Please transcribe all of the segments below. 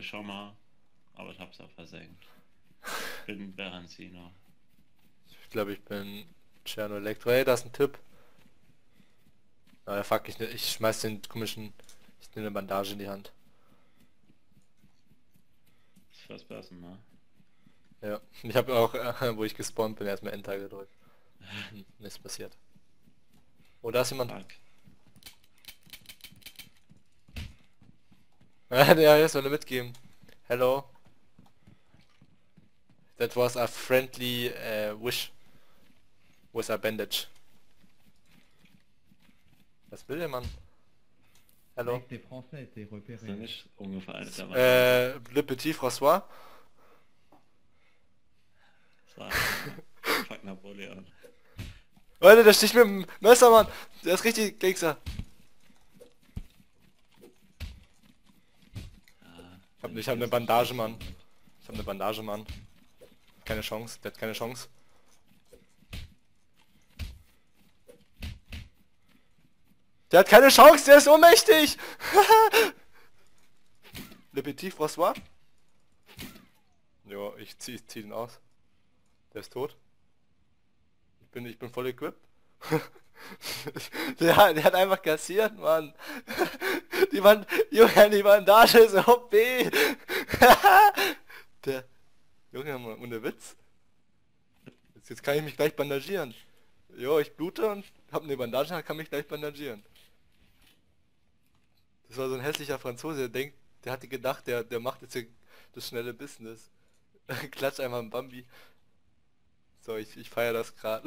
ich schon mal, aber ich hab's auch versenkt. Ich bin Beranzino. Ich glaube, ich bin Cerno Elektro. Hey, da ist ein Tipp. Ah, fuck, ich schmeiß den komischen... Ich nehme eine Bandage in die Hand. Das ist First Person, ne? Ja, ich habe auch, wo ich gespawnt bin, erstmal Enter gedrückt. Nichts passiert. Oh, da ist jemand. Fuck. Ja, jetzt soll er mitgeben. Hello. That was a friendly wish. With a bandage. Was will der Mann? Hello. Mec, t'es français, t'es repéré. Ist ja nicht ungefähr eine der Mann. Le Petit François. Das war Fuck Napoleon. Leute, der sticht mit dem Messer, Mann. Der ist richtig Gangster. Ich hab eine Bandage, Mann. Ich hab eine Bandage, Mann. Keine Chance, der hat keine Chance. Der hat keine Chance, der ist ohnmächtig! Le Petit François? Jo, ich zieh den aus. Der ist tot. Ich bin voll equipped. der hat einfach kassiert, Mann. Junge, die Bandage ist OP. Der... Junge, Mann, ohne Witz. Jetzt kann ich mich gleich bandagieren. Jo, ich blute und hab eine Bandage, kann mich gleich bandagieren. Das war so ein hässlicher Franzose, der hatte gedacht, der macht jetzt hier das schnelle Business. Klatsch einmal im Bambi. So, ich feiere das gerade.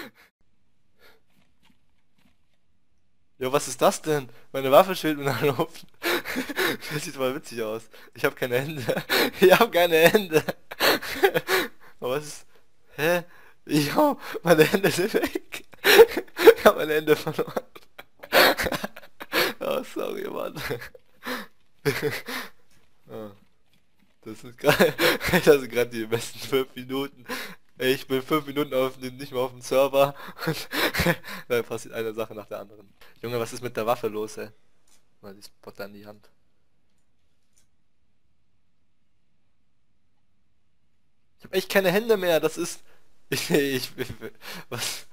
Jo, was ist das denn? Meine Waffe schwebt in der Luft. Das sieht mal witzig aus. Ich habe keine Hände. Ich habe keine Hände. Aber was ist... Hä? Jo, meine Hände sind weg. Ich habe meine Hände verloren. Oh, sorry, Mann. Oh, das sind gerade die besten 5 Minuten. Ey, ich bin 5 Minuten nicht mehr auf dem Server und dann passiert eine Sache nach der anderen. Junge, was ist mit der Waffe los, ey? Mal die Spotter in die Hand. Ich habe echt keine Hände mehr, das ist... Was?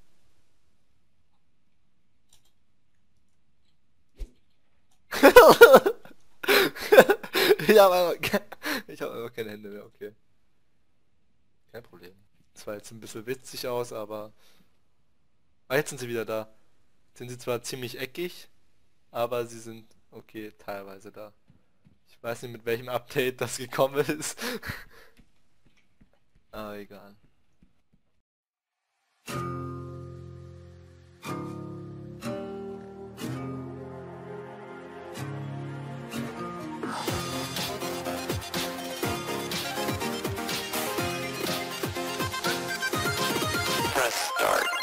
Ich habe einfach keine Hände mehr, okay. Kein Problem. Das war jetzt ein bisschen witzig aus, aber... Ah, jetzt sind sie wieder da. Sind sie zwar ziemlich eckig, aber sie sind okay, teilweise da. Ich weiß nicht, mit welchem Update das gekommen ist. Aber egal. Press start.